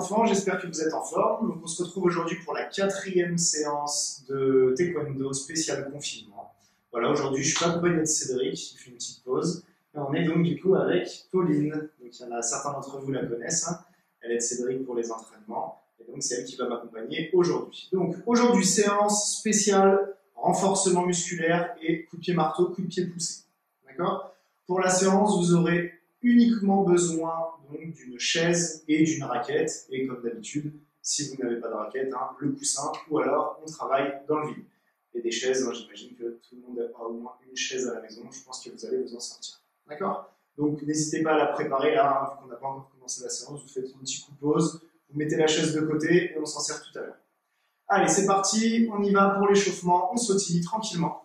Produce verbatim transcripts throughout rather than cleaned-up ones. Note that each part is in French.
enfants, j'espère que vous êtes en forme. Donc, on se retrouve aujourd'hui pour la quatrième séance de Taekwondo spécial confinement. Voilà, aujourd'hui je suis pas accompagné de Cédric, il fait une petite pause. Et on est donc du coup avec Pauline. Donc il y en a certains d'entre vous la connaissent. Hein. Elle aide Cédric pour les entraînements. Et donc c'est elle qui va m'accompagner aujourd'hui. Donc aujourd'hui séance spéciale renforcement musculaire et coup de pied marteau, coup de pied poussé. D'accord ? Pour la séance, vous aurez uniquement besoin donc d'une chaise et d'une raquette. Et comme d'habitude, si vous n'avez pas de raquette, hein, le coussin, ou alors on travaille dans le vide. Et des chaises, hein, j'imagine que tout le monde a au moins une chaise à la maison, je pense que vous allez vous en sortir. D'accord ? Donc n'hésitez pas à la préparer là, hein, vu qu'on n'a pas encore commencé la séance, vous faites un petit coup de pause, vous mettez la chaise de côté et on s'en sert tout à l'heure. Allez, c'est parti, on y va pour l'échauffement, on sautille tranquillement.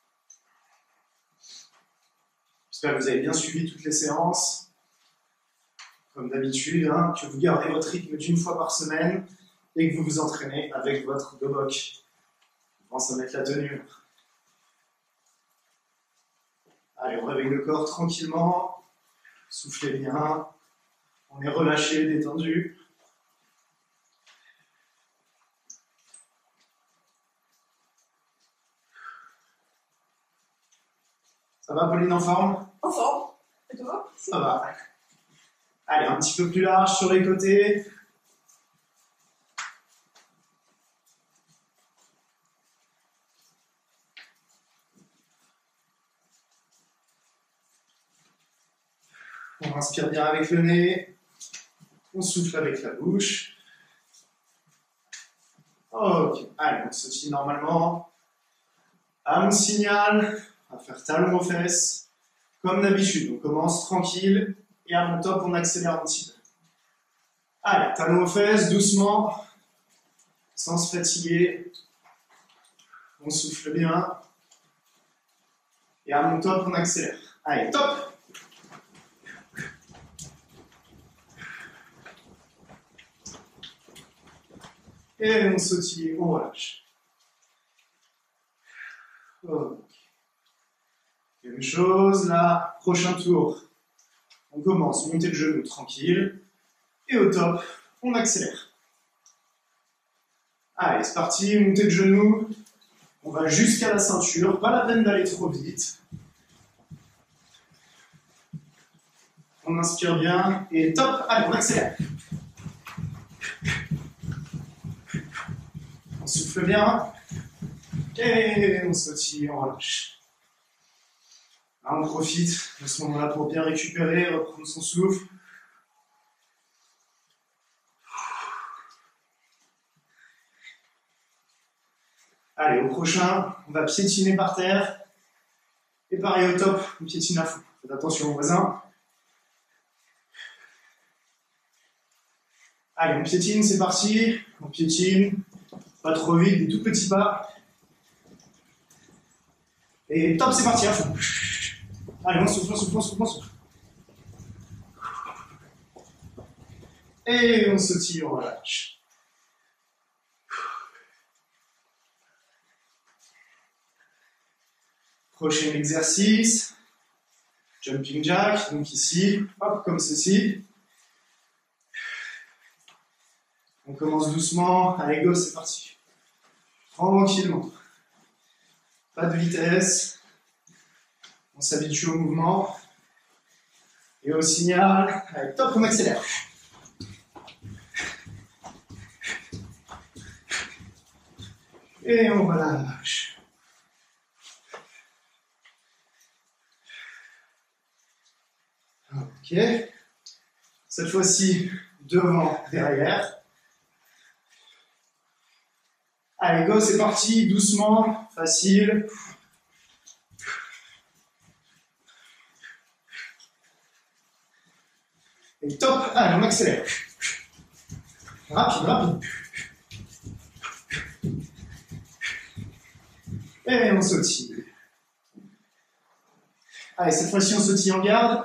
J'espère que vous avez bien suivi toutes les séances, comme d'habitude, hein, que vous gardez votre rythme d'une fois par semaine et que vous vous entraînez avec votre dobok. On pense à mettre la tenue. Allez, on réveille le corps tranquillement, soufflez bien, on est relâché, détendu. Ça va, Pauline, en forme ? En forme. Et toi ? Ça va. Allez, un petit peu plus large sur les côtés. On inspire bien avec le nez. On souffle avec la bouche. Ok. Allez, on sautille normalement. À mon signal, on va faire talon aux fesses. Comme d'habitude, on commence tranquille. Et à mon top, on accélère un petit peu. Allez, talon aux fesses, doucement. Sans se fatiguer. On souffle bien. Et à mon top, on accélère. Allez, top! Et on sautille, on relâche. Okay. Même chose, là, prochain tour. On commence, montée de genou tranquille. Et au top, on accélère. Allez, c'est parti, montée de genou. On va jusqu'à la ceinture, pas la peine d'aller trop vite. On inspire bien, et top, allez, on accélère. On souffle bien, et on sautille, on relâche. Là, on profite de ce moment-là pour bien récupérer, reprendre son souffle. Allez, au prochain, on va piétiner par terre. Et pareil au top, on piétine à fond. Faites attention aux voisins. Allez, on piétine, c'est parti. On piétine. Pas trop vite, des tout petits pas. Et top, c'est parti, à fond. Allez, on souffle, on souffle, on souffle, on souffle. Et on sautille, on relâche. Prochain exercice. Jumping jack, donc ici, hop, comme ceci. On commence doucement. Allez, go, c'est parti. Tranquillement. Pas de vitesse. On s'habitue au mouvement. Et au signal. Allez, top, on accélère. Et on relâche. Ok. Cette fois-ci, devant, derrière. Allez, go, c'est parti, doucement, facile. Et top, allez, on accélère. Rapide, rapide. Et on sautille. Allez, cette fois-ci, on sautille en garde.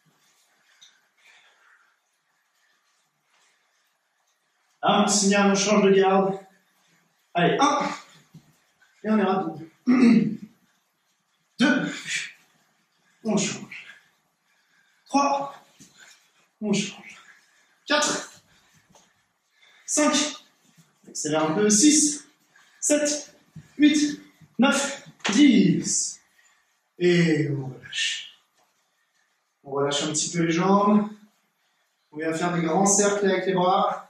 Un signal, on change de garde. Allez, un. Et on est rapide. Deux. On change. Trois. On change. Quatre. cinq. Accélère un peu. six, sept, huit, neuf, dix. Et on relâche. On relâche un petit peu les jambes. On vient faire des grands cercles avec les bras.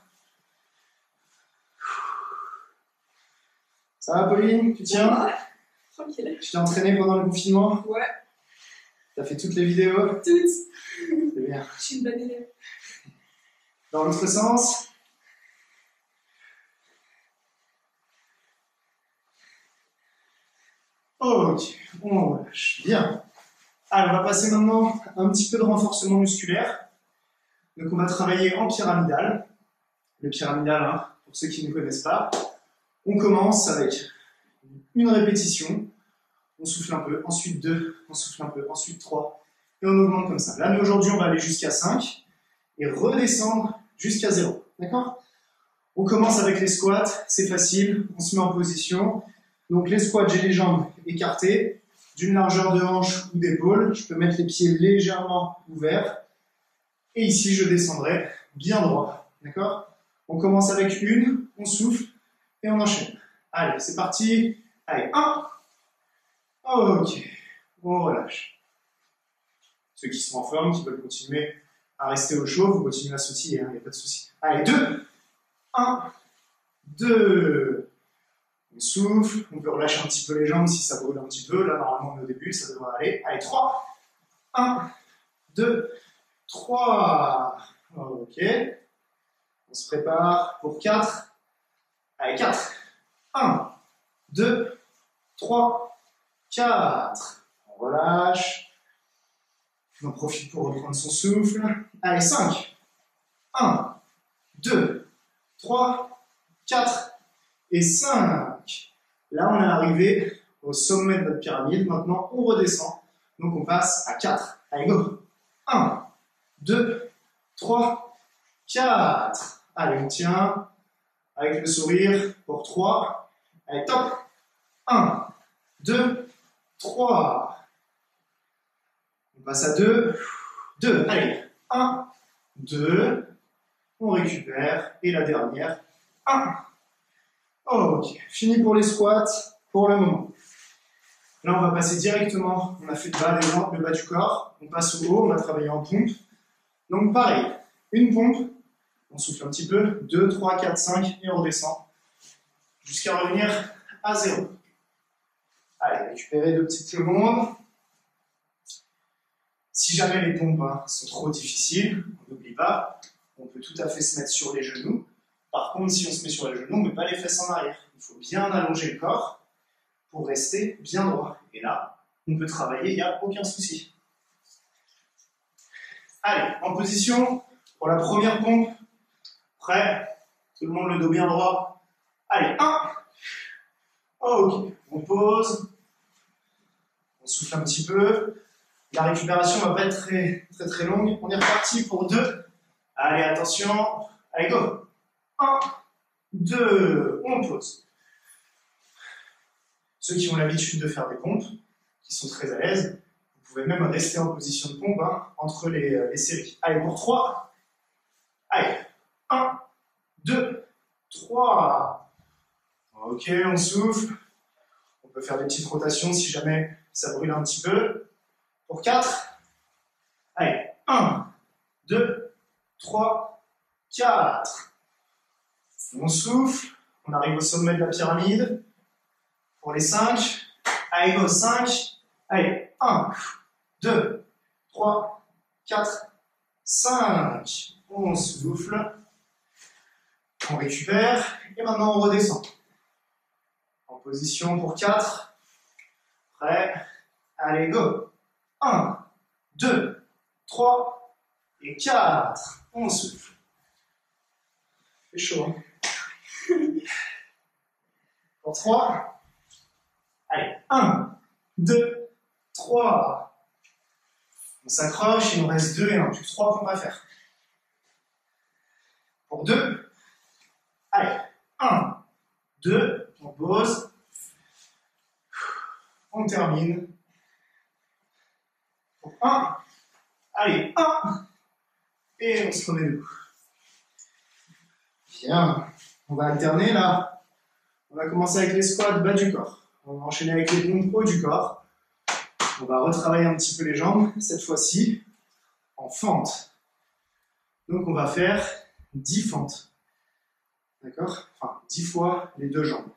Ça va, Pauline? Tu tiens? Ouais, tranquille. Tu t'es entraînée pendant le confinement? Ouais. T'as fait toutes les vidéos? Toutes. C'est bien. Je suis une bonne élève. Dans l'autre sens. Ok, on relâche. Bien. Alors, on va passer maintenant à un petit peu de renforcement musculaire. Donc, on va travailler en pyramidal. Le pyramidal, hein, pour ceux qui ne connaissent pas. On commence avec une répétition. On souffle un peu, ensuite deux, on souffle un peu, ensuite trois. Et on augmente comme ça. Là, nous, aujourd'hui, on va aller jusqu'à cinq et redescendre jusqu'à zéro. D'accord? On commence avec les squats. C'est facile. On se met en position. Donc, les squats, j'ai les jambes écartées, d'une largeur de hanche ou d'épaule. Je peux mettre les pieds légèrement ouverts. Et ici, je descendrai bien droit. D'accord? On commence avec une, on souffle et on enchaîne. Allez, c'est parti. Allez, un. Ok, on relâche. Ceux qui sont en forme, qui veulent continuer à rester au chaud, vous continuez à sautiller, il hein, n'y a pas de souci. Allez, deux. Un, deux. On souffle, on peut relâcher un petit peu les jambes si ça brûle un petit peu. Là, normalement, on est au début, ça devrait aller. Allez, trois. Un, deux, trois. Ok. On se prépare pour quatre. Allez, quatre. un, deux, trois, quatre. On relâche. On en profite pour reprendre son souffle. Allez, cinq. un, deux, trois, quatre et cinq. Là, on est arrivé au sommet de notre pyramide. Maintenant, on redescend. Donc, on passe à quatre. Allez, go. un, deux, trois, quatre. Allez, on tient avec le sourire pour trois. Allez, top. un, deux, trois. On passe à deux. deux. Allez, un, deux. On récupère. Et la dernière, un. Ok, fini pour les squats pour le moment. Là, on va passer directement. On a fait le bas, des jambes, le bas du corps. On passe au haut, on va travailler en pompe. Donc, pareil, une pompe. On souffle un petit peu, deux, trois, quatre, cinq, et on redescend jusqu'à revenir à zéro. Allez, récupérez deux petites secondes. Si jamais les pompes hein, sont trop difficiles, on n'oublie pas, on peut tout à fait se mettre sur les genoux. Par contre, si on se met sur les genoux, on ne met pas les fesses en arrière. Il faut bien allonger le corps pour rester bien droit. Et là, on peut travailler, il n'y a aucun souci. Allez, en position pour la première pompe. Prêt? Tout le monde le dos bien droit. Allez, un. Ok, on pose. On souffle un petit peu. La récupération ne va pas être très, très très longue. On est reparti pour deux. Allez, attention. Allez, go. un, deux. On pose. Ceux qui ont l'habitude de faire des pompes, qui sont très à l'aise, vous pouvez même rester en position de pompe hein, entre les, les séries. Allez, pour trois. Allez. un, deux, trois. Ok, on souffle. On peut faire des petites rotations si jamais ça brûle un petit peu. Pour quatre. Allez, un, deux, trois, quatre. On souffle. On arrive au sommet de la pyramide. Pour les cinq. Allez, go, cinq. Allez, un, deux, trois, quatre, cinq. On souffle. On récupère, et maintenant on redescend. En position pour quatre. Prêt? Allez, go. un, deux, trois et quatre. On souffle. C'est chaud, hein? Pour trois. Allez, un, deux, trois. On s'accroche, il nous reste deux et un. Plus trois pompes à faire. Pour deux. Allez, un, deux, on pose, on termine. Pour un, allez, un, et on se remet debout. Bien. On va alterner là. On va commencer avec les squats bas du corps. On va enchaîner avec les pompes haut du corps. On va retravailler un petit peu les jambes, cette fois-ci en fente. Donc on va faire dix fentes. D'accord? Enfin, dix fois les deux jambes.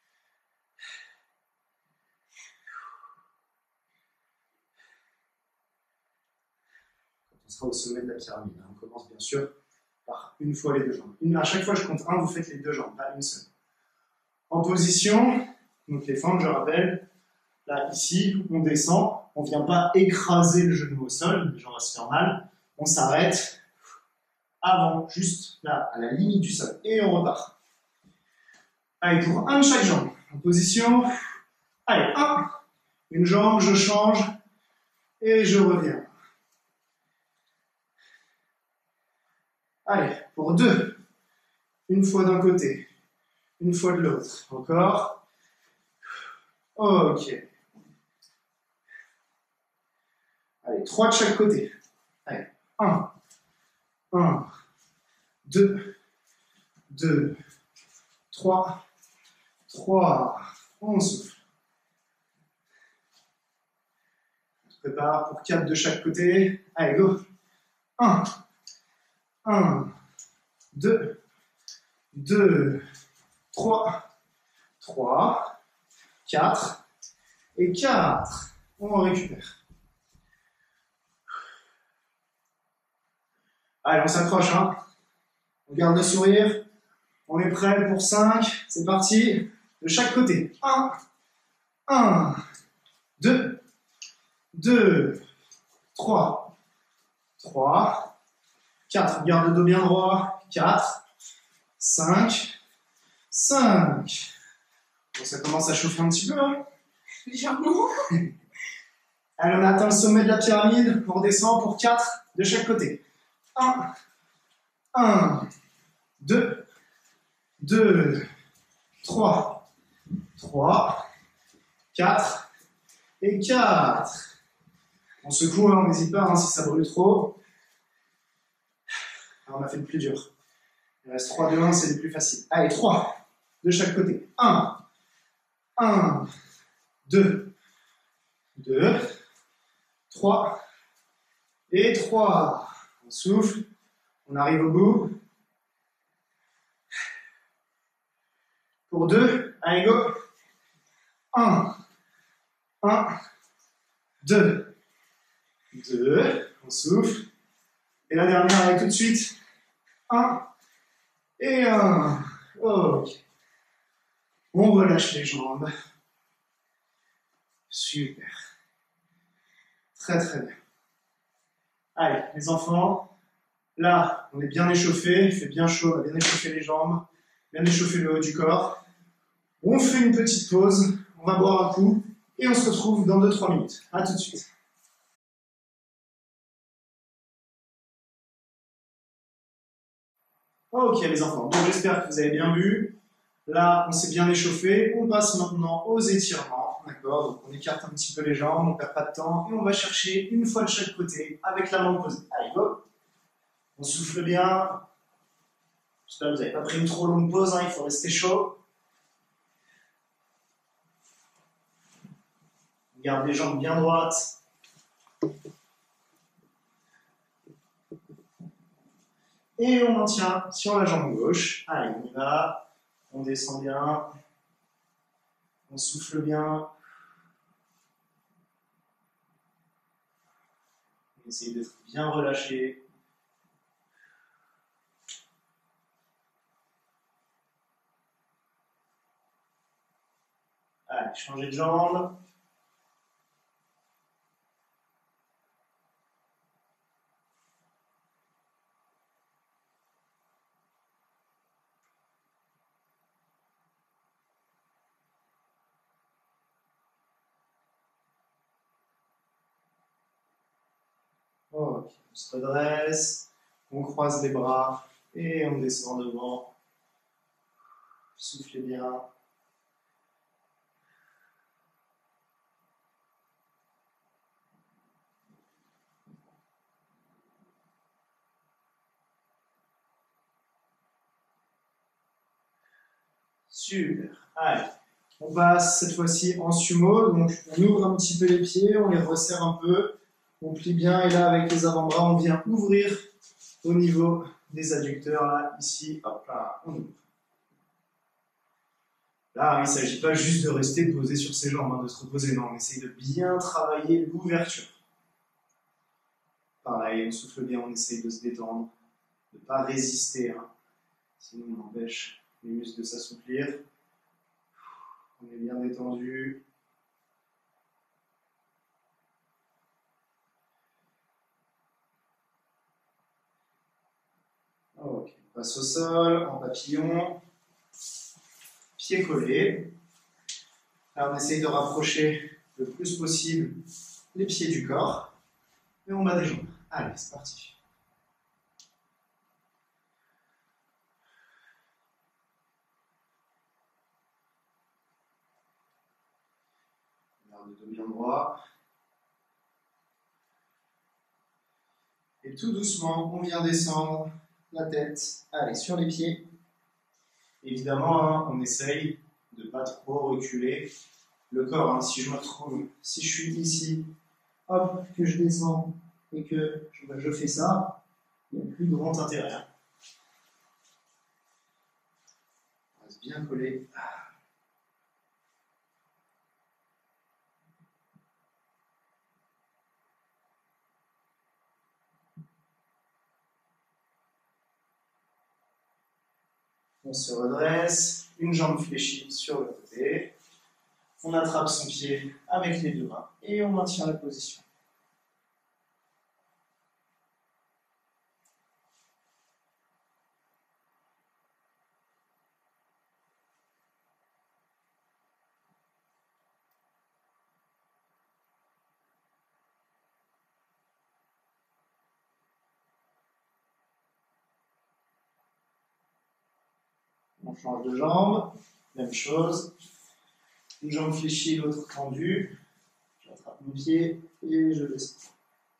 On sera au sommet de la pyramide. On commence bien sûr par une fois les deux jambes. Une, à chaque fois je compte un, vous faites les deux jambes, pas une seule. En position, donc les fentes, je rappelle, là ici, on descend, on ne vient pas écraser le genou au sol, les gens vont se faire mal, on s'arrête avant, juste là, à la limite du sol, et on repart. Allez, pour un de chaque jambe, en position, allez, un, une jambe, je change, et je reviens. Allez, pour deux, une fois d'un côté, une fois de l'autre, encore. Ok. Allez, trois de chaque côté. Allez, un, un, deux, deux, trois, trois. On souffle. On se prépare pour quatre de chaque côté. Allez, go. un, un, deux, deux, trois, trois, quatre et quatre. On récupère. Allez, on s'accroche, hein. On garde le sourire. On est prêt pour cinq. C'est parti. De chaque côté. un, un, deux, deux, trois, trois, quatre. Garde le dos bien droit. quatre, cinq, cinq. Bon, ça commence à chauffer un petit peu, hein. Légèrement. Allez, on atteint le sommet de la pyramide. On redescend pour quatre de chaque côté. un, un, deux, deux, trois, trois, quatre et quatre. On secoue, hein, on n'hésite pas hein, si ça brûle trop. Alors, on a fait le plus dur. Il reste trois, deux, un, c'est le plus facile. Allez, trois de chaque côté. un, un, deux, deux, trois et trois. On souffle, on arrive au bout. Pour deux, allez go. un, un, deux, deux, on souffle. Et la dernière, allez tout de suite. un et un. Ok. On relâche les jambes. Super. Très très bien. Allez, les enfants, là, on est bien échauffé, il fait bien chaud, on a bien échauffé les jambes, bien échauffé le haut du corps. On fait une petite pause, on va boire un coup, et on se retrouve dans deux trois minutes. A tout de suite. Ok les enfants, donc j'espère que vous avez bien vu. Là, on s'est bien échauffé. On passe maintenant aux étirements. D'accord? Donc on écarte un petit peu les jambes, on ne perd pas de temps. Et on va chercher une fois de chaque côté avec la main posée. Allez, go! On souffle bien. J'espère que vous n'avez pas pris une trop longue pause, hein, il faut rester chaud. On garde les jambes bien droites. Et on maintient sur la jambe gauche. Allez, on y va. On descend bien. On souffle bien. On essaye d'être bien relâché. Allez, changer de jambe. Ok, on se redresse, on croise les bras et on descend devant. Soufflez bien. Super. Allez, on passe cette fois-ci en sumo. Donc, on ouvre un petit peu les pieds, on les resserre un peu, on plie bien. Et là, avec les avant-bras, on vient ouvrir au niveau des adducteurs. Là, ici, hop là, on ouvre. Là, il ne s'agit pas juste de rester posé sur ses jambes, hein, de se reposer. Non, on essaye de bien travailler l'ouverture. Pareil, on souffle bien, on essaye de se détendre, de ne pas résister. Hein. Sinon, on empêche les muscles de s'assouplir. On est bien détendu. Ok, on passe au sol, en papillon. Pieds collés. Alors, on essaye de rapprocher le plus possible les pieds du corps. Et on bat des jambes. Allez, c'est parti. Garde le dos bien droit. Et tout doucement, on vient descendre la tête. Allez, sur les pieds. Évidemment, hein, on essaye de ne pas trop reculer le corps. Hein. Si je me retrouve, si je suis ici, hop, que je descends et que je, ben, je fais ça, il n'y a plus de grand intérêt. Hein. On reste bien collé. On se redresse, une jambe fléchie sur le côté. On attrape son pied avec les deux mains et on maintient la position. On change de jambe, même chose. Une jambe fléchie, l'autre tendue. J'attrape mon pied et je descends.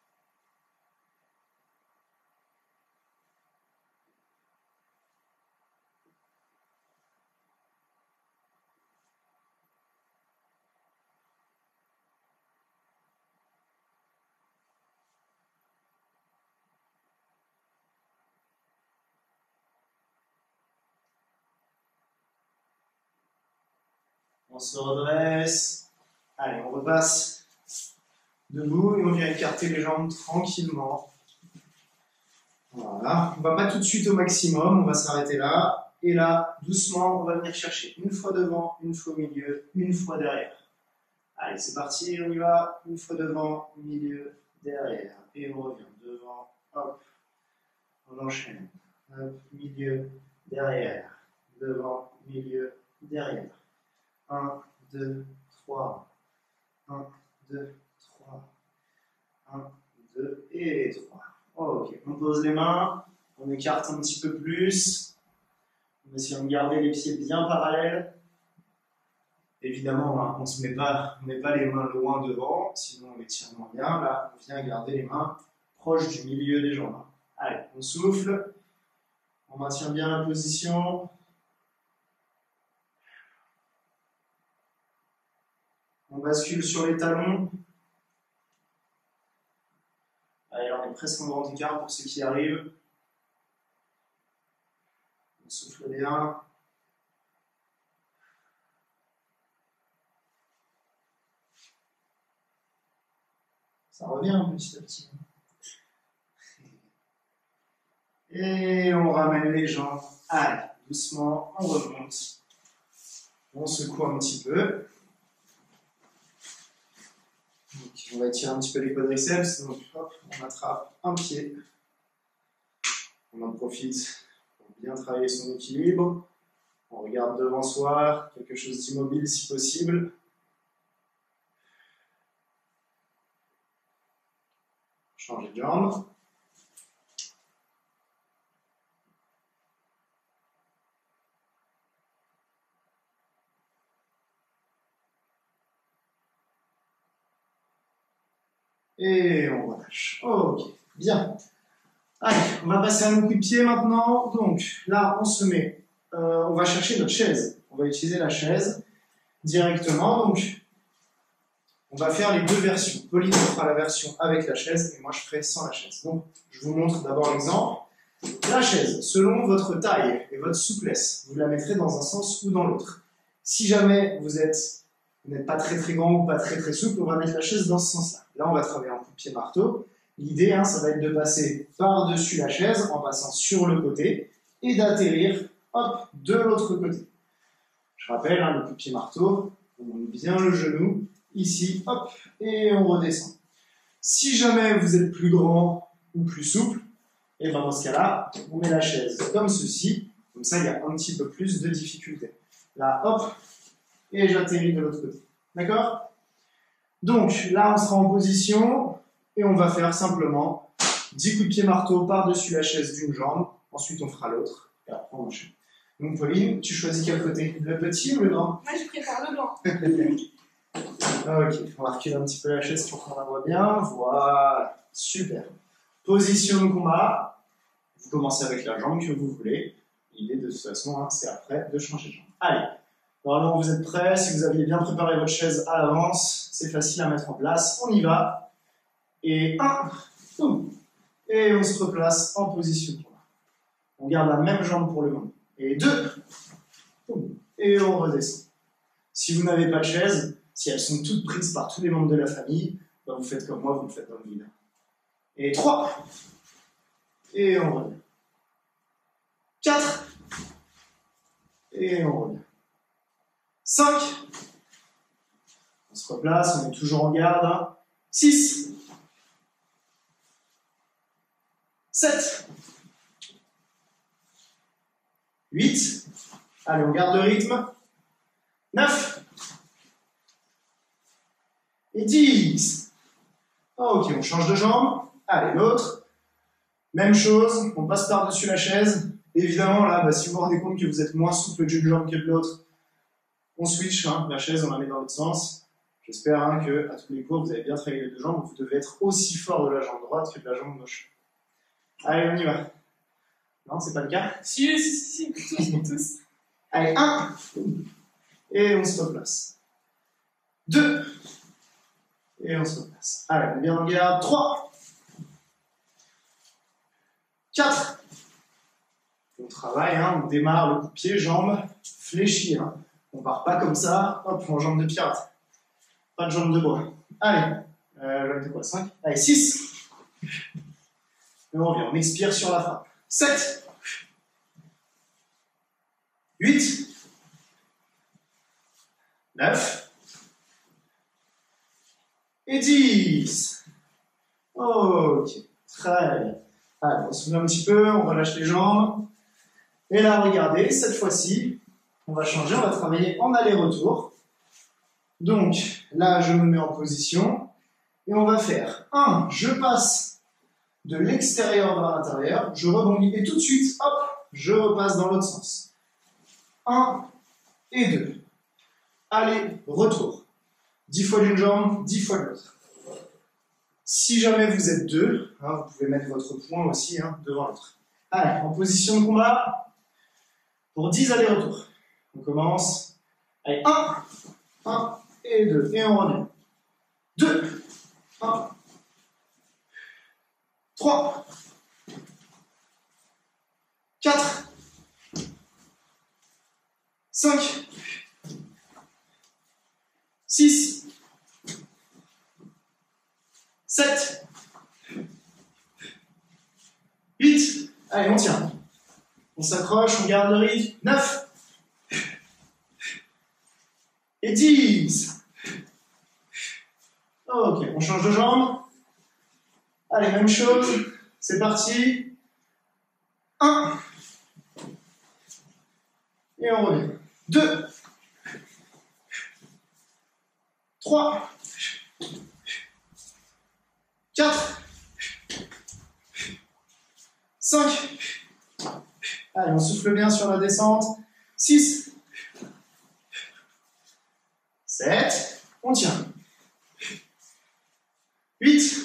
On se redresse. Allez, on repasse debout et on vient écarter les jambes tranquillement. Voilà. On ne va pas tout de suite au maximum, on va s'arrêter là. Et là, doucement, on va venir chercher une fois devant, une fois au milieu, une fois derrière. Allez, c'est parti, on y va. Une fois devant, milieu, derrière. Et on revient devant, hop. On enchaîne. Hop, milieu, derrière. Devant, milieu, derrière. un, deux, trois. un, deux, trois. un, deux et trois. Ok, on pose les mains, on écarte un petit peu plus. On essaie de garder les pieds bien parallèles. Évidemment, hein, on ne se met pas, on met pas les mains loin devant, sinon on les tient moins bien. Là, on vient garder les mains proches du milieu des jambes. Allez, on souffle. On maintient bien la position. On bascule sur les talons. Allez, on est presque en grand écart pour ceux qui arrivent. On souffle bien. Ça revient petit à petit. Et on ramène les jambes. Allez, doucement, on remonte. On secoue un petit peu. Donc, on va étirer un petit peu les quadriceps. Donc, hop, on attrape un pied. On en profite pour bien travailler son équilibre. On regarde devant soi, quelque chose d'immobile si possible. Changer de jambe. Et on relâche. Ok, bien. Allez, on va passer à nos coups de pied maintenant. Donc, là, on se met, euh, on va chercher notre chaise. on va utiliser la chaise directement. Donc, on va faire les deux versions. Pauline fera la version avec la chaise et moi je ferai sans la chaise. Donc, je vous montre d'abord l'exemple. La chaise, selon votre taille et votre souplesse, vous la mettrez dans un sens ou dans l'autre. Si jamais vous êtes, vous n'êtes pas très très grand ou pas très très souple, on va mettre la chaise dans ce sens-là. Là, on va travailler en coup de pied marteau. L'idée, hein, ça va être de passer par-dessus la chaise en passant sur le côté et d'atterrir, hop, de l'autre côté. Je rappelle, hein, le coup de pied marteau, on monte bien le genou, ici, hop, et on redescend. Si jamais vous êtes plus grand ou plus souple, et ben dans ce cas-là, on met la chaise comme ceci, comme ça il y a un petit peu plus de difficulté. Là, hop, et j'atterris de l'autre côté. D'accord? Donc là, on sera en position, et on va faire simplement dix coups de pied marteau par-dessus la chaise d'une jambe, ensuite on fera l'autre, et après on enchaîne. Donc Pauline, tu choisis quel côté? Le petit ou le grand? Moi, je préfère le blanc. Ok, on va reculer un petit peu la chaise pour qu'on la voit bien. Voilà, super. Position de combat. Vous commencez avec la jambe que vous voulez. L'idée de toute façon, hein, c'est après de changer de jambe. Allez, normalement vous êtes prêts. Si vous aviez bien préparé votre chaise à l'avance, c'est facile à mettre en place. On y va. Et un, boum. Et on se replace en position de combat. On garde la même jambe pour le moment. Et deux, boum. Et on redescend. Si vous n'avez pas de chaise, si elles sont toutes prises par tous les membres de la famille, ben vous faites comme moi, vous le faites dans le vide. Et trois. Et on revient. quatre. Et on revient. cinq. On se replace, on est toujours en garde. six. sept. huit. Allez, on garde le rythme. neuf. Et dix. Ok, on change de jambe. Allez, l'autre. Même chose, on passe par-dessus la chaise. Évidemment, là, bah, si vous vous rendez compte que vous êtes moins souple d'une jambe que de l'autre, on switch, hein, la chaise, on la met dans l'autre sens. J'espère hein, que à tous les cours, vous avez bien travaillé les deux jambes. Vous devez être aussi fort de la jambe droite que de la jambe gauche. Allez, on y va. Non, c'est pas le cas? Si, si, si, si, tous, tous. Allez, un. Et on se replace. deux. Et on se replace. Allez, on est bien en garde. trois. quatre. On travaille, hein, on démarre le coup de pied, jambe fléchie. Hein. On part pas comme ça, hop, en jambe de pirate. Pas de jambe de bois. Allez, euh, j'avais quoi, cinq. Allez, six. Et on revient, on expire sur la frappe. sept. huit. neuf. Et dix. Ok, très bien. Allez, on se soulève un petit peu, on relâche les jambes. Et là, regardez, cette fois-ci, on va changer, on va travailler en aller-retour. Donc, là, je me mets en position. Et on va faire un, je passe de l'extérieur vers l'intérieur, je rebondis, et tout de suite, hop, je repasse dans l'autre sens. un et deux. Allez, retour. dix fois d'une jambe, dix fois de l'autre. Si jamais vous êtes deux, hein, vous pouvez mettre votre poing aussi hein, devant l'autre. Allez, en position de combat, pour dix allers-retours. On commence. Allez, un, un et deux. Et on revient. deux, un, trois, quatre, cinq, six, sept, huit, allez, on tient. On s'accroche, on garde le rythme. neuf et dix. Ok, on change de jambe. Allez, même chose. C'est parti. un. Et on revient. deux. trois. quatre. cinq. Allez, on souffle bien sur la descente. six. sept. On tient. huit.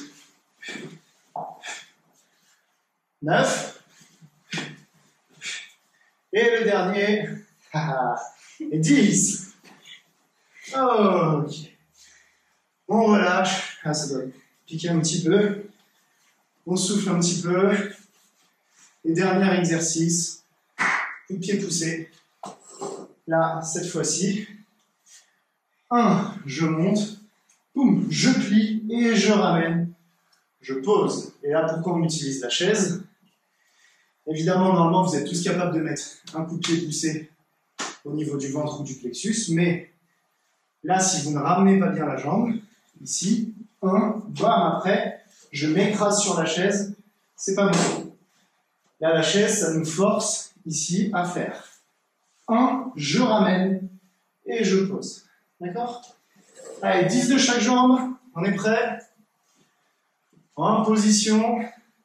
neuf. Et le dernier. Et dix. Ok. On relâche. Ah, ça doit piquer un petit peu. On souffle un petit peu. Et dernier exercice. Coup de pied poussé. Là, cette fois-ci. un, je monte. Boum, je plie et je ramène. Je pose. Et là, pourquoi on utilise la chaise? Évidemment, normalement, vous êtes tous capables de mettre un coup de pied poussé au niveau du ventre ou du plexus, mais là, si vous ne ramenez pas bien la jambe, ici, un, bam, après, je m'écrase sur la chaise, c'est pas bon. Là, la chaise, ça nous force ici à faire un, je ramène et je pose. D'accord? Allez, dix de chaque jambe, on est prêt? En position.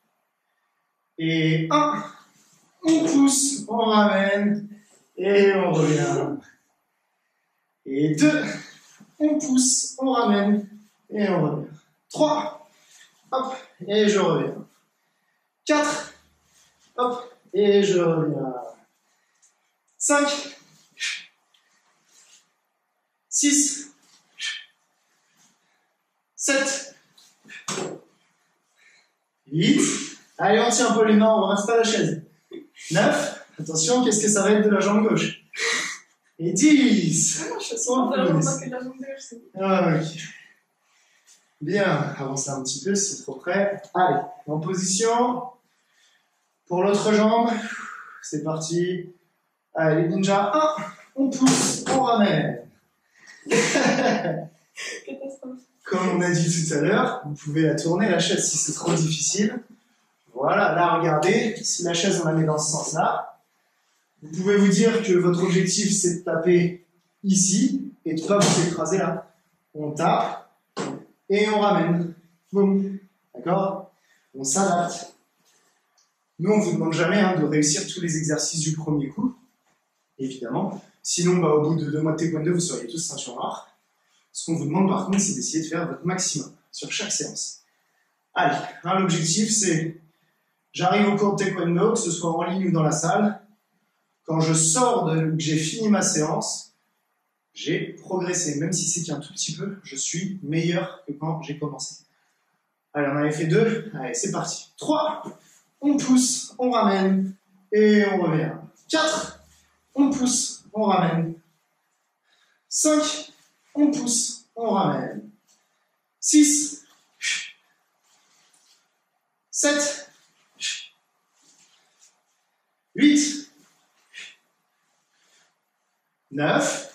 Et un, on pousse, on ramène, et on revient. Et deux, on pousse, on ramène, et on revient. Trois, hop, et je reviens. Quatre, hop, et je reviens. Cinq, six, sept, huit. Allez, on tient un peu les mains, on ramasse pas la chaise. neuf. Attention, qu'est-ce que ça va être de la jambe gauche? Et dix. Ah, je sens pas que la jambe gauche, c'est bon. Ah, ok. Bien, avancez un petit peu, c'est trop près. Allez, en position. Pour l'autre jambe. C'est parti. Allez, ninja. un. On pousse, on ramène. Catastrophe. Comme on a dit tout à l'heure, vous pouvez la tourner, la chaise, si c'est trop difficile. Voilà, là, regardez, si la chaise, on la met dans ce sens-là, vous pouvez vous dire que votre objectif, c'est de taper ici et de ne pas vous écraser là. On tape et on ramène. Boum. D'accord? On s'adapte. Nous, on ne vous demande jamais hein, de réussir tous les exercices du premier coup, évidemment. Sinon, bah, au bout de deux mois de taekwondo, vous seriez tous ceinture noire. Ce qu'on vous demande, par contre, c'est d'essayer de faire votre maximum sur chaque séance. Allez, hein, l'objectif, c'est... J'arrive au cours de taekwondo, que ce soit en ligne ou dans la salle. Quand je sors de, que j'ai fini ma séance, j'ai progressé. Même si c'est qu'un tout petit peu, je suis meilleur que quand j'ai commencé. Allez, on avait fait deux. Allez, c'est parti. trois. On pousse, on ramène et on revient. quatre. On pousse, on ramène. cinq. On pousse, on ramène. six. sept. huit, neuf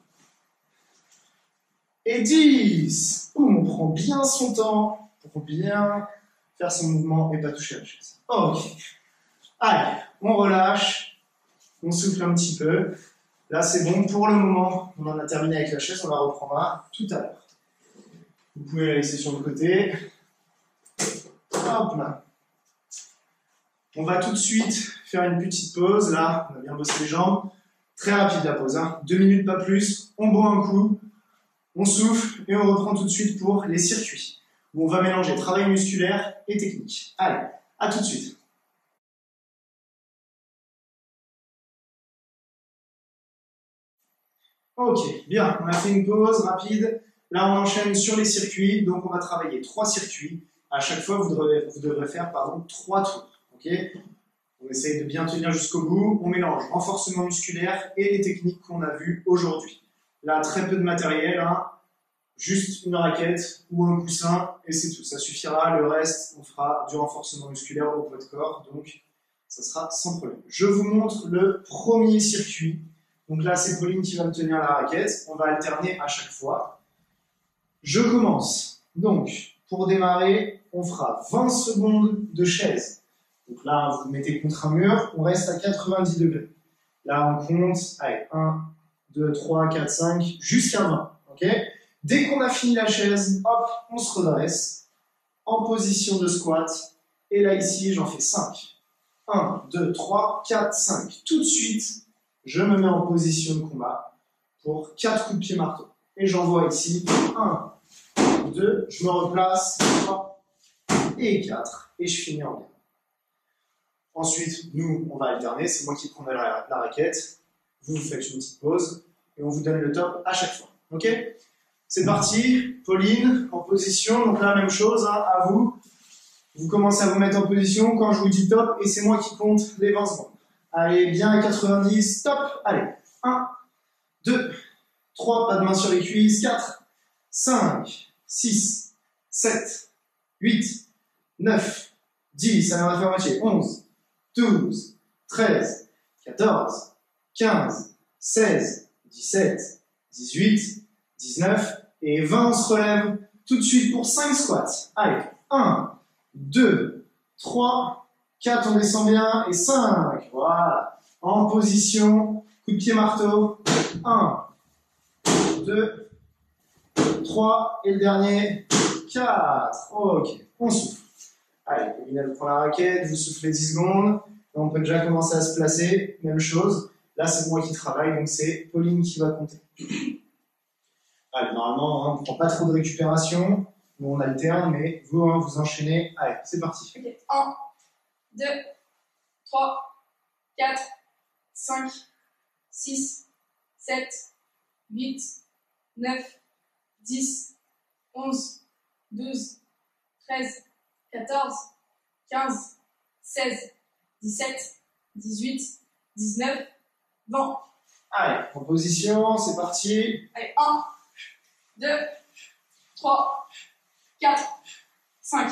et dix. Boum, on prend bien son temps pour bien faire son mouvement et pas toucher la chaise. Ok. Allez, on relâche, on souffle un petit peu. Là, c'est bon. Pour le moment, on en a terminé avec la chaise, on la reprendra tout à l'heure. Vous pouvez la laisser sur le côté. Hop là. On va tout de suite faire une petite pause. Là, on a bien bossé les jambes. Très rapide la pause, hein. Deux minutes, pas plus. On boit un coup, on souffle et on reprend tout de suite pour les circuits, où on va mélanger travail musculaire et technique. Allez, à tout de suite. Ok, bien, on a fait une pause rapide. Là, on enchaîne sur les circuits. Donc, on va travailler trois circuits. À chaque fois, vous devrez, vous devrez faire pardon, trois tours. Okay, on essaye de bien tenir jusqu'au bout. On mélange renforcement musculaire et les techniques qu'on a vues aujourd'hui. Là, très peu de matériel, hein, juste une raquette ou un coussin et c'est tout. Ça suffira. Le reste, on fera du renforcement musculaire au poids de corps. Donc, ça sera sans problème. Je vous montre le premier circuit. Donc là, c'est Pauline qui va me tenir la raquette. On va alterner à chaque fois. Je commence. Donc, pour démarrer, on fera vingt secondes de chaise. Donc là, vous vous mettez contre un mur, on reste à quatre-vingt-dix degrés. Là, on compte, allez, un, deux, trois, quatre, cinq, jusqu'à vingt. Okay, dès qu'on a fini la chaise, hop, on se redresse en position de squat. Et là, ici, j'en fais cinq. un, deux, trois, quatre, cinq. Tout de suite, je me mets en position de combat pour quatre coups de pied marteau. Et j'envoie ici un, deux, je me replace, trois et quatre. Et je finis en bien. Ensuite, nous, on va alterner. C'est moi qui prendrai la, la raquette. vous, vous faites une petite pause et on vous donne le top à chaque fois. Ok? C'est parti, Pauline, en position. Donc là, même chose, hein, à vous. Vous commencez à vous mettre en position quand je vous dis top et c'est moi qui compte les vingt secondes. Allez, bien à quatre-vingt-dix, top. Allez, un, deux, trois, pas de main sur les cuisses, quatre, cinq, six, sept, huit, neuf, dix, allez, on va faire moitié, onze, douze, treize, quatorze, quinze, seize, dix-sept, dix-huit, dix-neuf et vingt, on se relève tout de suite pour cinq squats. Allez, un, deux, trois, quatre, on descend bien, et cinq, voilà. En position, coup de pied marteau, un, deux, trois, et le dernier, quatre. Ok, on souffle. Allez, Pauline, vous prend la raquette, vous soufflez dix secondes, et on peut déjà commencer à se placer, même chose. Là, c'est moi qui travaille, donc c'est Pauline qui va compter. Allez, normalement, hein, on ne prend pas trop de récupération, nous on alterne, mais vous, hein, vous enchaînez. Allez, c'est parti. Ok, un, deux, trois, quatre, cinq, six, sept, huit, neuf, dix, onze, douze, treize, quatorze, quinze, seize, dix-sept, dix-huit, dix-neuf, vingt. Allez, en position, c'est parti. Allez, un, deux, trois, quatre, cinq.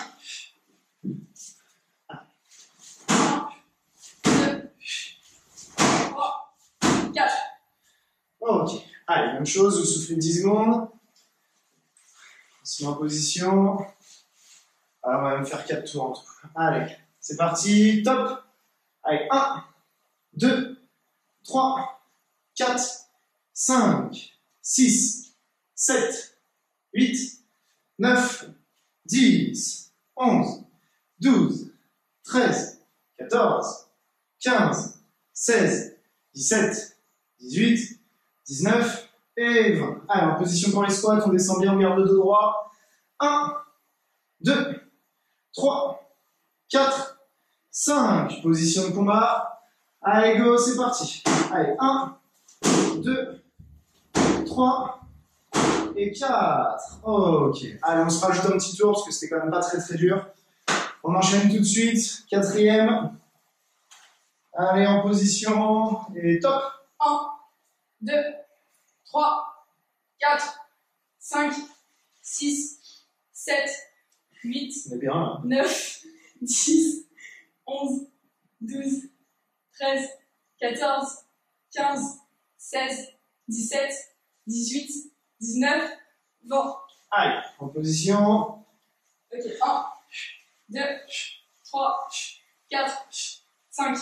un, deux, trois, quatre. Ok, allez, même chose, vous soufflez dix secondes. On se met en position. Alors, on va même faire quatre tours en tout. Allez, c'est parti, top. Allez, un, deux, trois, quatre, cinq, six, sept, huit, neuf, dix, onze, douze, treize, quatorze, quinze, seize, dix-sept, dix-huit, dix-neuf et vingt. Allez, en position pour les squats, on descend bien, on garde le dos droit. un, deux, trois, quatre, cinq. Position de combat. Allez, go, c'est parti. Allez, un, deux, trois et quatre. Ok. Allez, on se rajoute un petit tour parce que c'était quand même pas très très dur. On enchaîne tout de suite. Quatrième. Allez, en position. Et top. un, deux, trois, quatre, cinq, six, sept, huit, On est bien là. neuf, dix, onze, douze, treize, quatorze, quinze, seize, dix-sept, dix-huit, dix-neuf, vingt. Allez, en position. Ok, un, deux, trois, quatre, cinq.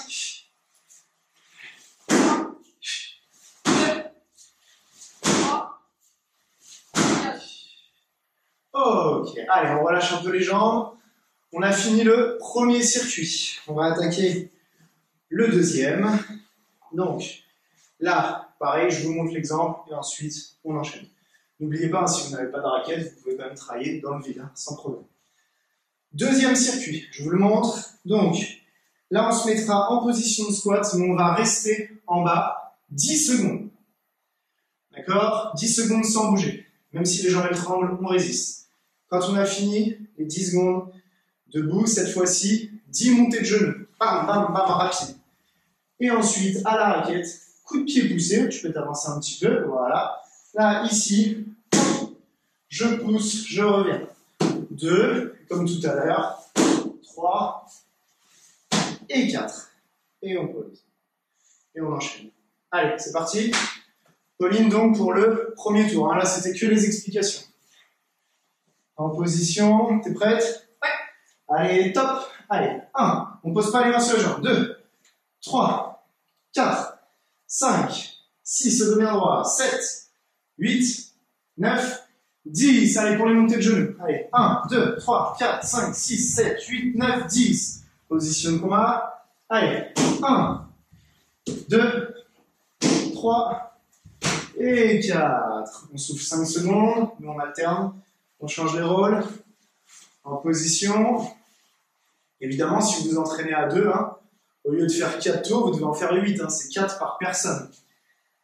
un, deux, trois, quatre. Ok, allez, on relâche un peu les jambes. On a fini le premier circuit. On va attaquer le deuxième. Donc, là, pareil, je vous montre l'exemple et ensuite, on enchaîne. N'oubliez pas, si vous n'avez pas de raquette, vous pouvez quand même travailler dans le vide, hein, sans problème. Deuxième circuit, je vous le montre. Donc, là, on se mettra en position de squat, mais on va rester en bas dix secondes. D'accord? dix secondes sans bouger. Même si les jambes elles tremblent, on résiste. Quand on a fini, les dix secondes, debout, cette fois-ci, dix montées de genoux. Bam, bam, bam, rapide. Et ensuite, à la raquette, coup de pied poussé, tu peux t'avancer un petit peu, voilà. Là, ici, je pousse, je reviens. deux, comme tout à l'heure, trois et quatre. Et on pose. Et on enchaîne. Allez, c'est parti. Pauline, donc, pour le premier tour. Hein. Là, c'était que les explications. En position, t'es prête? Ouais. Allez, top. Allez, un. On pose pas les mains sur les jambes. deux, trois, quatre, cinq, six, le dos bien droit. sept, huit, neuf, dix. Allez, pour les montées de genoux. Allez, un, deux, trois, quatre, cinq, six, sept, huit, neuf, dix. Position de combat. Allez, un, deux, trois et quatre. On souffle cinq secondes, mais on alterne. On change les rôles. En position. Évidemment, si vous vous entraînez à deux, hein, au lieu de faire quatre tours, vous devez en faire huit. Hein, c'est quatre par personne.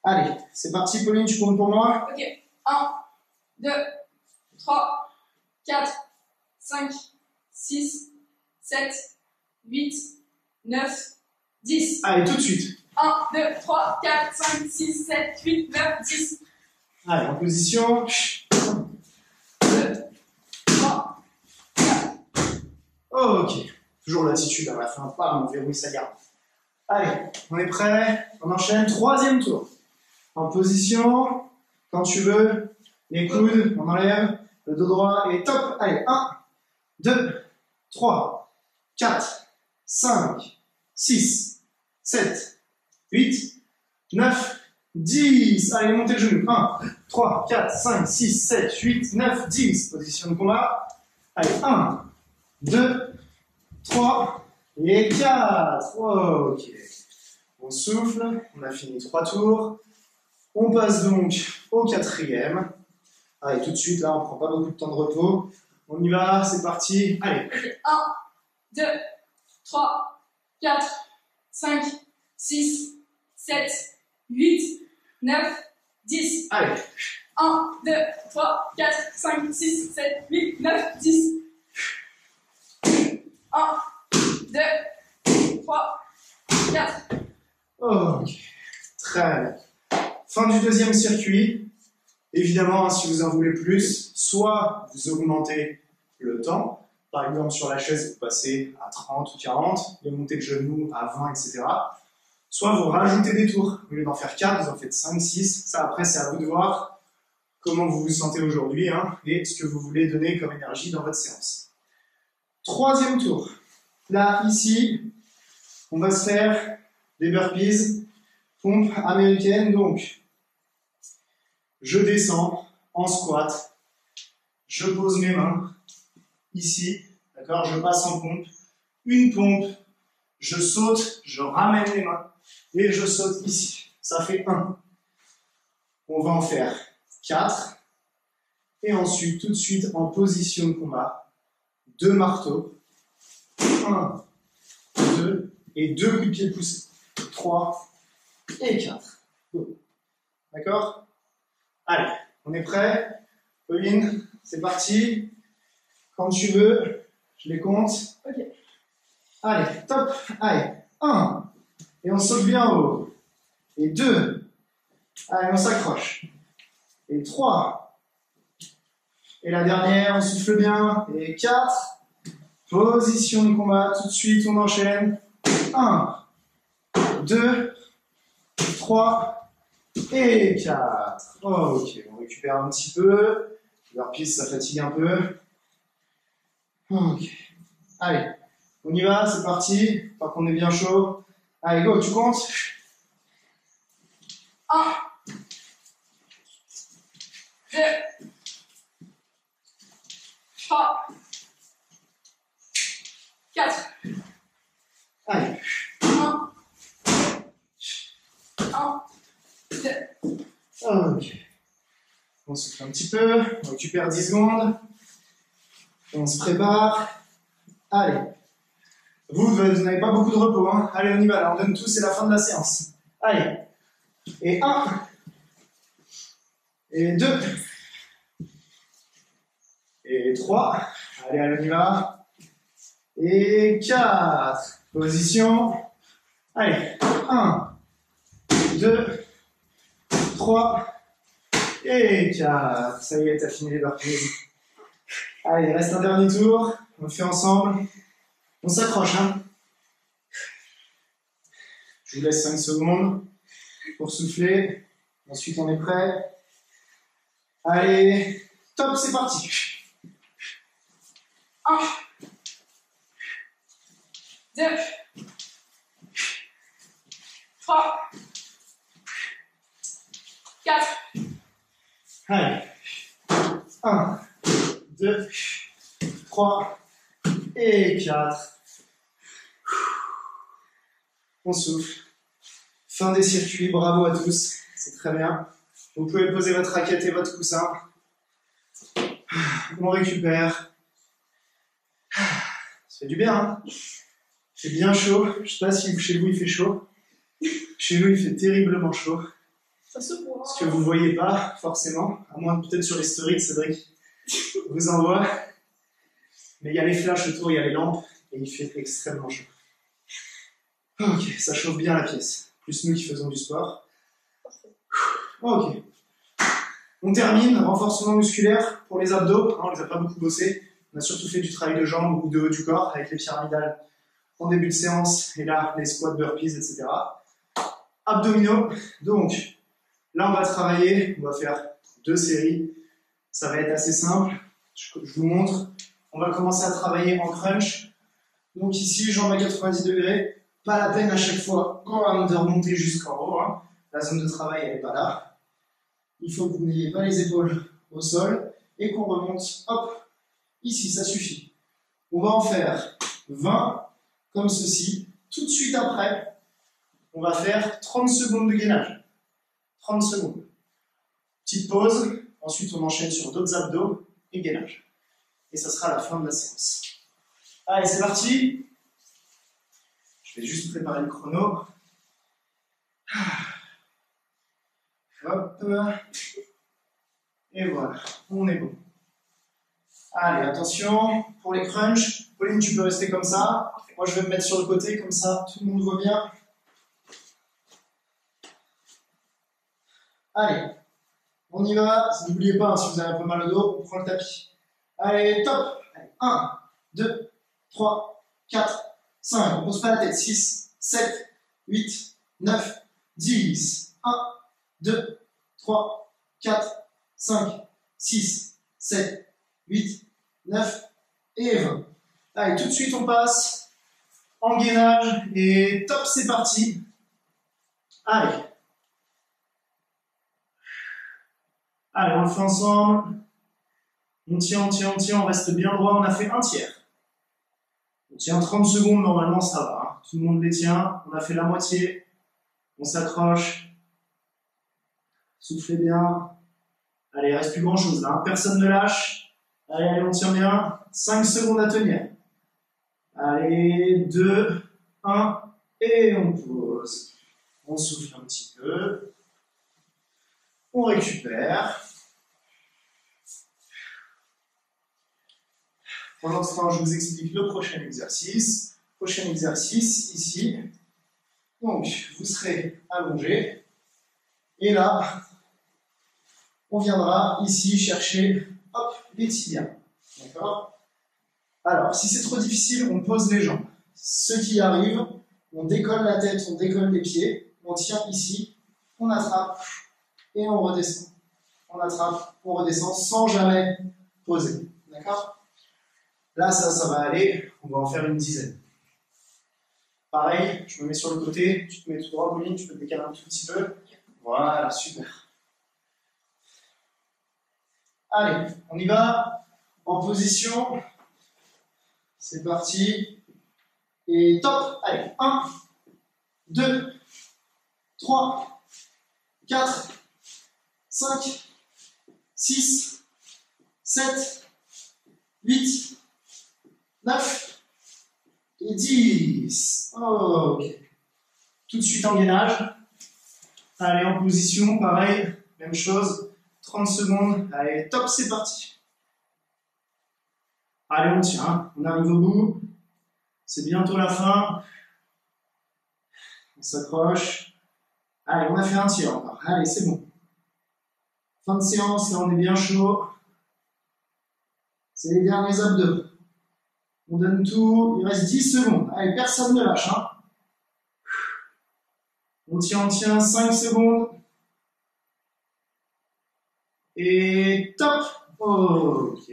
Allez, c'est parti, Pauline, tu comptes pour moi? Ok. un, deux, trois, quatre, cinq, six, sept, huit, neuf, dix. Allez, tout de suite. un, deux, trois, quatre, cinq, six, sept, huit, neuf, dix. Allez, en position. deux, trois, quatre. Ok. Toujours l'attitude à la fin. Pas on verrouille sa garde. Allez, on est prêt? On enchaîne. Troisième tour. En position. Quand tu veux. Les coudes, on enlève. Le dos droit et top. Allez, un, deux, trois, quatre, cinq, six, sept, huit, neuf, dix. Allez, montez le genou. un, trois, quatre, cinq, six, sept, huit, neuf, dix. Position de combat. Allez, un, deux, trois et quatre. Ok. On souffle. On a fini trois tours. On passe donc au quatrième. Allez, tout de suite, là, on ne prend pas beaucoup de temps de repos. On y va, c'est parti. Allez. Ok, un, deux, trois, quatre, cinq, six, sept, huit, neuf, dix. Allez. un, deux, trois, quatre, cinq, six, sept, huit, neuf, dix. un, deux, trois, quatre. Ok. Très bien. Fin du deuxième circuit. Évidemment, si vous en voulez plus, soit vous augmentez le temps. Par exemple, sur la chaise, vous passez à trente ou quarante, les montées de genoux à vingt, et cetera. Soit vous rajoutez des tours. Au lieu d'en faire quatre, vous en faites cinq, six. Ça, après, c'est à vous de voir comment vous vous sentez aujourd'hui hein, et ce que vous voulez donner comme énergie dans votre séance. Troisième tour. Là, ici, on va se faire des burpees, pompe américaine. Donc, je descends en squat, je pose mes mains ici, d'accord, je passe en pompe, une pompe, je saute, je ramène les mains et je saute ici. Ça fait un. On va en faire quatre et ensuite tout de suite en position de combat, deux marteaux, un, deux et deux coups de pied poussés, trois et quatre. D'accord? Allez, on est prêt? Pauline, c'est parti. Quand tu veux, je les compte. Ok. Allez, top. Allez, un. Et on saute bien en haut. Et deux. Allez, on s'accroche. Et trois. Et la dernière, on souffle bien. Et quatre. Position de combat. Tout de suite, on enchaîne. Un, deux, trois. Et quatre. Oh, ok, on récupère un petit peu. Leur piste, ça fatigue un peu. Ok. Allez, on y va, c'est parti. Tant qu'on est bien chaud. Allez, go, tu comptes? un, deux, trois, quatre. Allez. un, un, deux. Ok. On souffle un petit peu. On récupère dix secondes. On se prépare. Allez. Vous, vous n'avez pas beaucoup de repos. Hein. Allez, on y va. Là, on donne tout. C'est la fin de la séance. Allez. Et un. Et deux. Et trois. Allez, allez, on y va. Et quatre. Position. Allez. Un. Deux. Trois. Et quatre. Ça y est, t'as fini les burpees. Allez, il reste un dernier tour. On le fait ensemble. On s'accroche, hein. Je vous laisse cinq secondes pour souffler. Ensuite, on est prêt. Allez, top, c'est parti. un, deux, trois, quatre. Allez. un, deux, trois et quatre. On souffle. Fin des circuits, bravo à tous. C'est très bien. Vous pouvez poser votre raquette et votre coussin. On récupère. Ça fait du bien, hein. C'est bien chaud. Je ne sais pas si chez vous il fait chaud. Chez nous il fait terriblement chaud. Ça se voit. Ce que vous ne voyez pas, forcément, à moins peut-être sur les stories, Cédric vous envoie. Mais il y a les flashs autour, il y a les lampes, et il fait extrêmement chaud. Ok, ça chauffe bien la pièce. Plus nous qui faisons du sport. Ok. On termine, renforcement musculaire pour les abdos. On ne les a pas beaucoup bossés. On a surtout fait du travail de jambes ou de haut du corps avec les pyramidales en début de séance. Et là, les squats, burpees, et cetera. Abdominaux. Donc, là, on va travailler. On va faire deux séries. Ça va être assez simple. Je vous montre. On va commencer à travailler en crunch. Donc ici, jambes à quatre-vingt-dix degrés. Pas la peine à chaque fois de remonter jusqu'en haut. Hein. La zone de travail, elle n'est pas là. Il faut que vous n'ayez pas les épaules au sol et qu'on remonte, hop, ici, ça suffit. On va en faire vingt, comme ceci. Tout de suite après, on va faire trente secondes de gainage. trente secondes. Petite pause. Ensuite, on enchaîne sur d'autres abdos et gainage. Et ça sera la fin de la séance. Allez, c'est parti. Je vais juste préparer le chrono. Hop. Et voilà, on est bon. Allez, attention, pour les crunchs, Pauline, tu peux rester comme ça. Moi, je vais me mettre sur le côté, comme ça, tout le monde voit bien. Allez, on y va. N'oubliez pas, hein, si vous avez un peu mal au dos, on prend le tapis. Allez, top. Allez, un, deux, trois, quatre, cinq. On ne pose pas la tête. six, sept, huit, neuf, dix. un, deux, trois, quatre, cinq, six, sept, huit, neuf et vingt. Allez, tout de suite, on passe en gainage. Et top, c'est parti. Allez. Allez, on le fait ensemble. On tient, on tient, on tient, on reste bien droit. On a fait un tiers. On tient trente secondes, normalement, ça va. Hein. Tout le monde les tient. On a fait la moitié. On s'accroche. Soufflez bien. Allez, il reste plus grand chose là. Hein. Personne ne lâche. Allez, allez, on tient bien. cinq secondes à tenir. Allez, deux, un, et on pose. On souffle un petit peu. On récupère. Pendant ce temps, je vous explique le prochain exercice. Prochain exercice, ici. Donc, vous serez allongé. Et là, on viendra ici chercher, hop, les tibias. D'accord? Alors, si c'est trop difficile, on pose les jambes. Ceux qui y arrivent, on décolle la tête, on décolle les pieds, on tient ici, on attrape et on redescend. On attrape, on redescend sans jamais poser. D'accord? Là, ça, ça va aller. On va en faire une dizaine. Pareil, je me mets sur le côté. Tu te mets tout droit, Pauline, tu peux te décaler un tout petit peu. Voilà, super. Allez, on y va. En position. C'est parti. Et top. Allez, un, deux, trois, quatre, cinq, six, sept, huit, neuf et dix. Ok. Tout de suite en gainage. Allez, en position, pareil, même chose. trente secondes. Allez, top, c'est parti. Allez, on tient. On arrive au bout. C'est bientôt la fin. On s'accroche. Allez, on a fait un tiers encore. Allez, c'est bon. Fin de séance, là, on est bien chaud. C'est les derniers abdos. On donne tout. Il reste dix secondes. Allez, personne ne lâche. Hein. On tient, on tient. cinq secondes. Et top. Ok.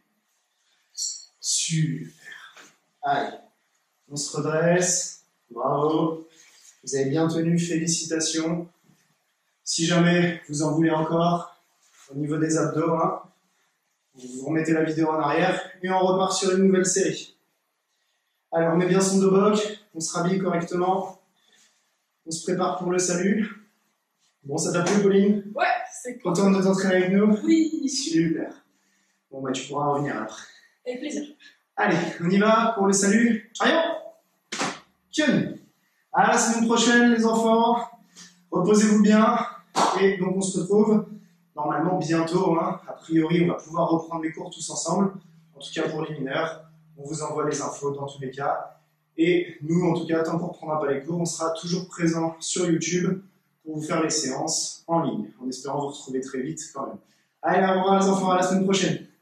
Super. Allez. On se redresse. Bravo. Vous avez bien tenu. Félicitations. Si jamais vous en voulez encore, au niveau des abdos, hein, vous remettez la vidéo en arrière et on repart sur une nouvelle série. Alors, on met bien son doboc, on se rhabille correctement, on se prépare pour le salut. Bon, ça t'a plu, Pauline? Ouais, c'est cool. Contente de t'entraîner avec nous? Oui. Super. Bon, bah, tu pourras revenir après. Avec plaisir. Allez, on y va pour le salut. Allez, Kyun. À la semaine prochaine, les enfants. Reposez-vous bien. Et donc on se retrouve normalement bientôt, hein. A priori on va pouvoir reprendre les cours tous ensemble, en tout cas pour les mineurs, on vous envoie les infos dans tous les cas, et nous en tout cas tant qu'on ne reprendra pas les cours, on sera toujours présent sur YouTube pour vous faire les séances en ligne, en espérant vous retrouver très vite quand même. Allez, au revoir les enfants, à la semaine prochaine.